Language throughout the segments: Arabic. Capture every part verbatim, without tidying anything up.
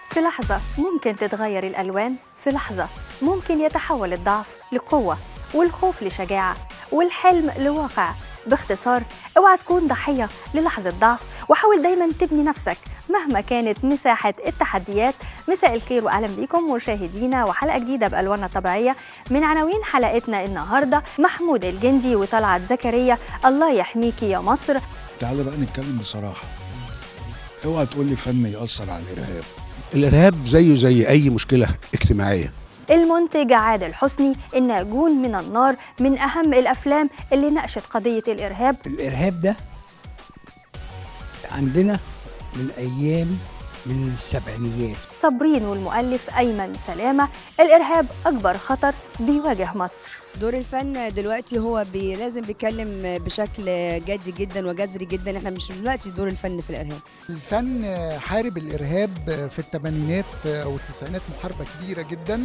في لحظة ممكن تتغير الألوان، في لحظة ممكن يتحول الضعف لقوة والخوف لشجاعة والحلم لواقع. باختصار، اوعى تكون ضحية للحظة ضعف، وحاول دايما تبني نفسك مهما كانت مساحة التحديات. مساء الخير وأهلا بكم مشاهدينا وحلقة جديدة بألواننا الطبيعية. من عناوين حلقتنا النهاردة محمود الجندي وطلعت زكريا، الله يحميكي يا مصر. تعالى بقى نتكلم بصراحة، اوعى تقول لي فن يأثر على الإرهاب. الإرهاب زيه زي أي مشكلة اجتماعية. المنتج عادل حسني، الناجون من النار، من أهم الأفلام اللي ناقشت قضية الإرهاب. الإرهاب ده عندنا من أيام من السبعينيات. صابرين والمؤلف أيمن سلامة، الإرهاب أكبر خطر بيواجه مصر. دور الفن دلوقتي هو بي لازم بيتكلم بشكل جدي جدا وجذري جدا. احنا مش دلوقتي دور الفن في الارهاب. الفن حارب الارهاب في الثمانينات والتسعينات، محاربه كبيره جدا.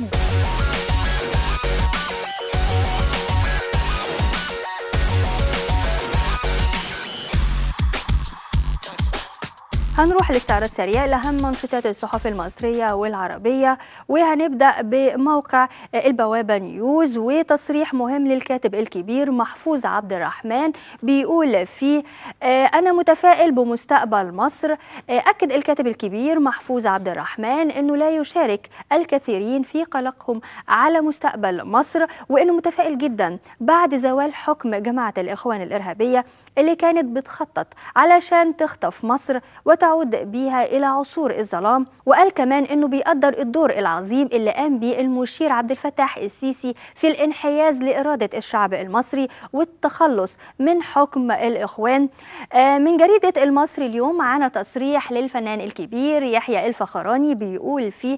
هنروح لاستعراض سريع لأهم منشطات الصحف المصرية والعربية، وهنبدأ بموقع البوابة نيوز وتصريح مهم للكاتب الكبير محفوظ عبد الرحمن بيقول فيه أنا متفائل بمستقبل مصر. أكد الكاتب الكبير محفوظ عبد الرحمن أنه لا يشارك الكثيرين في قلقهم على مستقبل مصر، وأنه متفائل جدا بعد زوال حكم جماعة الإخوان الإرهابية اللي كانت بتخطط علشان تخطف مصر وتعود بيها إلى عصور الظلام. وقال كمان إنه بيقدر الدور العظيم اللي قام به المشير عبد الفتاح السيسي في الانحياز لإرادة الشعب المصري والتخلص من حكم الإخوان. من جريدة المصري اليوم معنا تصريح للفنان الكبير يحيى الفخراني بيقول فيه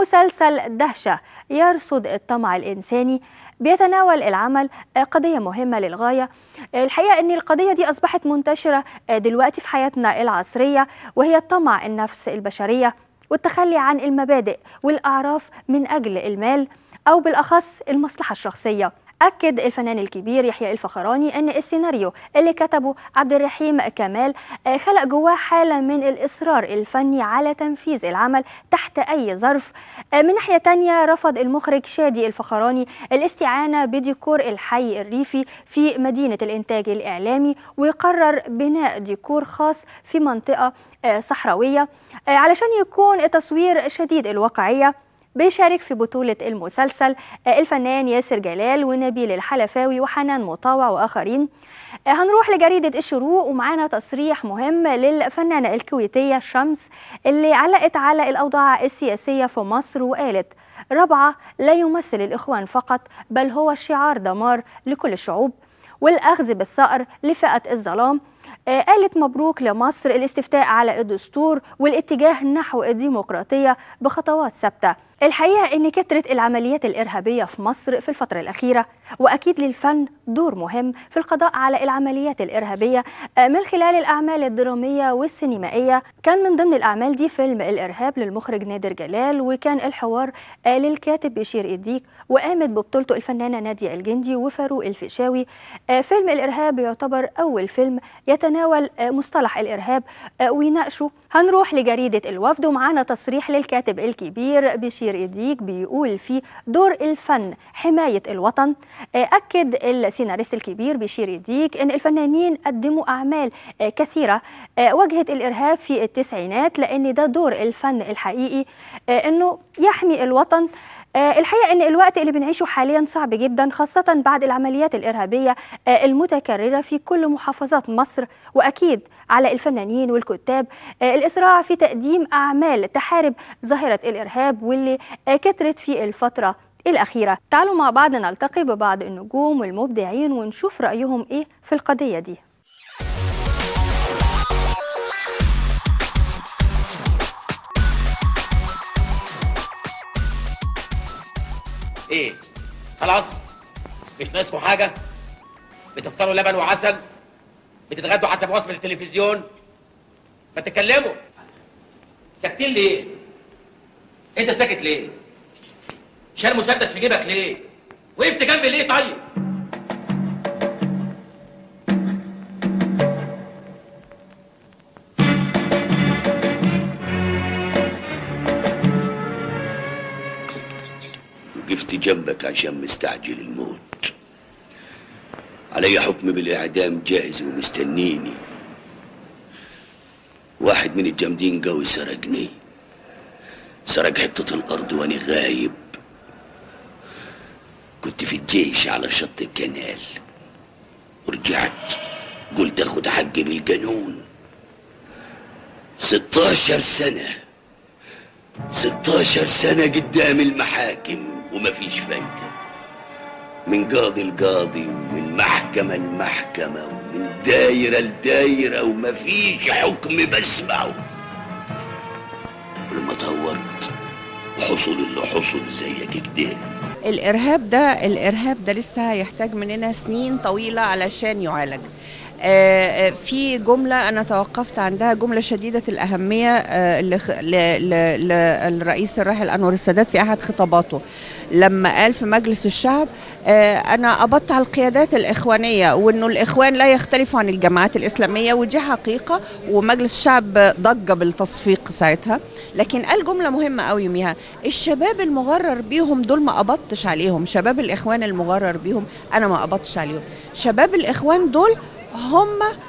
مسلسل دهشة يرصد الطمع الإنساني، بيتناول العمل قضية مهمة للغاية. الحقيقة أن القضية دي أصبحت منتشرة دلوقتي في حياتنا العصرية، وهي طمع النفس البشرية والتخلي عن المبادئ والأعراف من أجل المال أو بالأخص المصلحة الشخصية. أكد الفنان الكبير يحيى الفخراني أن السيناريو اللي كتبه عبد الرحيم كمال خلق جواه حالة من الإصرار الفني على تنفيذ العمل تحت أي ظرف. من ناحية تانية، رفض المخرج شادي الفخراني الاستعانة بديكور الحي الريفي في مدينة الإنتاج الإعلامي، ويقرر بناء ديكور خاص في منطقة صحراوية علشان يكون التصوير شديد الواقعية. بيشارك في بطولة المسلسل الفنان ياسر جلال ونبيل الحلفاوي وحنان مطاوع وآخرين. هنروح لجريدة الشروق ومعانا تصريح مهم للفنانة الكويتية شمس اللي علقت على الأوضاع السياسية في مصر وقالت رابعة لا يمثل الإخوان فقط، بل هو شعار دمار لكل الشعوب والأخذ بالثأر لفئة الظلام. قالت مبروك لمصر الاستفتاء على الدستور والاتجاه نحو الديمقراطية بخطوات ثابتة. الحقيقة أن كثرة العمليات الإرهابية في مصر في الفترة الأخيرة، وأكيد للفن دور مهم في القضاء على العمليات الإرهابية من خلال الأعمال الدرامية والسينمائية. كان من ضمن الأعمال دي فيلم الإرهاب للمخرج نادر جلال، وكان الحوار للكاتب بشير إديك، وقامت ببطولته الفنانة نادية الجندي وفاروق الفيشاوي. فيلم الإرهاب يعتبر أول فيلم يتناول مصطلح الإرهاب ويناقشه. هنروح لجريدة الوفد ومعانا تصريح للكاتب الكبير بشير إديك بيقول فيه دور الفن حماية الوطن. أكد السيناريست الكبير بشير إديك أن الفنانين قدموا أعمال كثيرة واجهت الإرهاب في التسعينات، لأن ده دور الفن الحقيقي أنه يحمي الوطن. الحقيقة أن الوقت اللي بنعيشه حاليا صعب جدا، خاصة بعد العمليات الإرهابية المتكررة في كل محافظات مصر، وأكيد على الفنانين والكتاب الإسراع في تقديم أعمال تحارب ظاهرة الإرهاب واللي كترت في الفترة الأخيرة. تعالوا مع بعض نلتقي ببعض النجوم والمبدعين ونشوف رأيهم إيه في القضية دي. ايه خلاص مش ناقصكم حاجه؟ بتفطروا لبن وعسل، بتتغدوا حسب وصفه التلفزيون، ما تتكلموا. ساكتين ليه؟ انت ساكت ليه؟ شال مسدس في جيبك ليه؟ وقفت جنبي ليه طيب؟ وقفت جنبك عشان مستعجل الموت. علي حكم بالإعدام جاهز ومستنيني. واحد من الجامدين قوي سرقني، سرق حتة الأرض وأنا غايب. كنت في الجيش على شط الكنال ورجعت قلت أخد حقي بالقانون. ستاشر سنة ستاشر سنة قدام المحاكم ومفيش فايدة، من قاضي لقاضي ومن محكمة لمحكمة ومن دايرة لدايرة ومفيش حكم بسمعه. ولما طورت وحصل اللي حصل زيك كده. الإرهاب ده الإرهاب ده لسه هيحتاج مننا سنين طويلة علشان يعالج. آه في جملة أنا توقفت عندها، جملة شديدة الأهمية آه للرئيس الراحل أنور السادات في أحد خطاباته لما قال في مجلس الشعب آه أنا أبطع القيادات الإخوانية، وأنه الإخوان لا يختلفوا عن الجماعات الإسلامية، ودي حقيقة، ومجلس الشعب ضج بالتصفيق ساعتها. لكن قال جملة مهمة قوي يوميها، الشباب المغرر بيهم دول ما أبطش عليهم، شباب الإخوان المغرر بيهم أنا ما أبطش عليهم. شباب الإخوان دول هم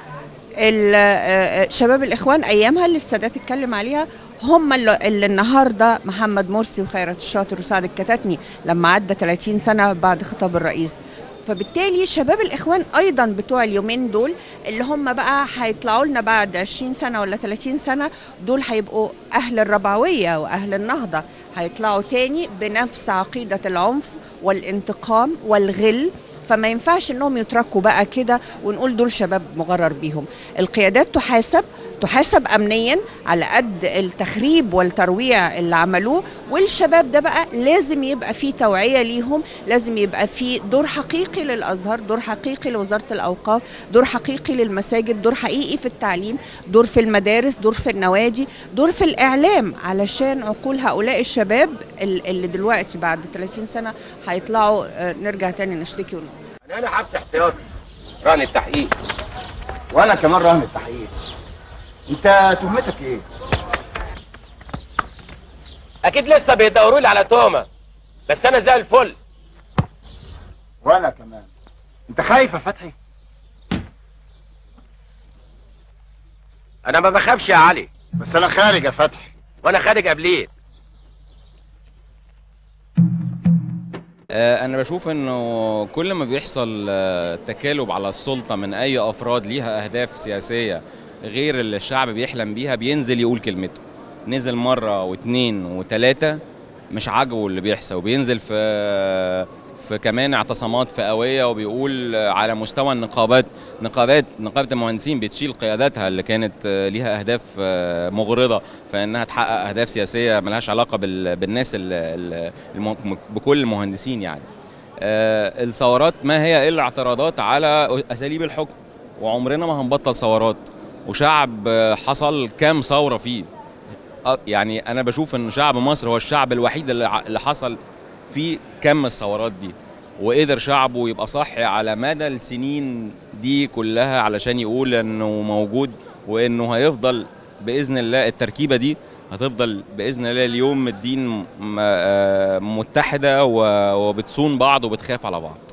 شباب الإخوان أيامها اللي السادات اتكلم عليها، هم اللي, اللي النهاردة محمد مرسي وخيرت الشاطر وسعد الكتاتني لما عدى ثلاثين سنة بعد خطاب الرئيس. فبالتالي شباب الإخوان أيضا بتوع اليومين دول اللي هم بقى هيطلعوا لنا بعد عشرين سنة ولا ثلاثين سنة، دول هيبقوا أهل الربعوية وأهل النهضة، هيطلعوا تاني بنفس عقيدة العنف والانتقام والغل. فما ينفعش انهم يتركوا بقى كده ونقول دول شباب مغرر بيهم. القيادات تحاسب تحاسب امنيا على قد التخريب والترويع اللي عملوه، والشباب ده بقى لازم يبقى فيه توعية ليهم، لازم يبقى فيه دور حقيقي للازهر، دور حقيقي لوزارة الاوقاف، دور حقيقي للمساجد، دور حقيقي في التعليم، دور في المدارس، دور في النوادي، دور في الاعلام، علشان عقول هؤلاء الشباب اللي دلوقتي بعد ثلاثين سنة هيطلعوا نرجع تاني نشتكي ونقول انا انا حبس احتياطي رهن التحقيق. وانا كمان رهن التحقيق. انت تهمتك ايه؟ اكيد لسه بيدوروا لي على تهمه، بس انا زي الفل. وانا كمان. انت خايف يا فتحي؟ انا ما بخافش يا علي. بس انا خارج يا فتحي. وانا خارج قبليك. أنا بشوف إنه كل ما بيحصل تكالب على السلطة من أي أفراد ليها أهداف سياسية غير اللي الشعب بيحلم بيها بينزل يقول كلمته. نزل مرة واثنين وثلاثة مش عاجبه اللي بيحصل، وبينزل في في كمان اعتصامات فئوية وبيقول على مستوى النقابات نقابات نقابة المهندسين بتشيل قياداتها اللي كانت ليها أهداف مغرضة فإنها تحقق أهداف سياسية ملهاش علاقة بالناس بكل المهندسين. يعني الثورات ما هي إلا اعتراضات على أساليب الحكم، وعمرنا ما هنبطل ثورات، وشعب حصل كام ثورة فيه. يعني أنا بشوف إن شعب مصر هو الشعب الوحيد اللي حصل في كم الثورات دي، وقدر شعبه يبقى صاحي على مدى السنين دي كلها علشان يقول انه موجود، وانه هيفضل باذن الله التركيبه دي هتفضل باذن الله اليوم الدين متحده وبتصون بعض وبتخاف على بعض.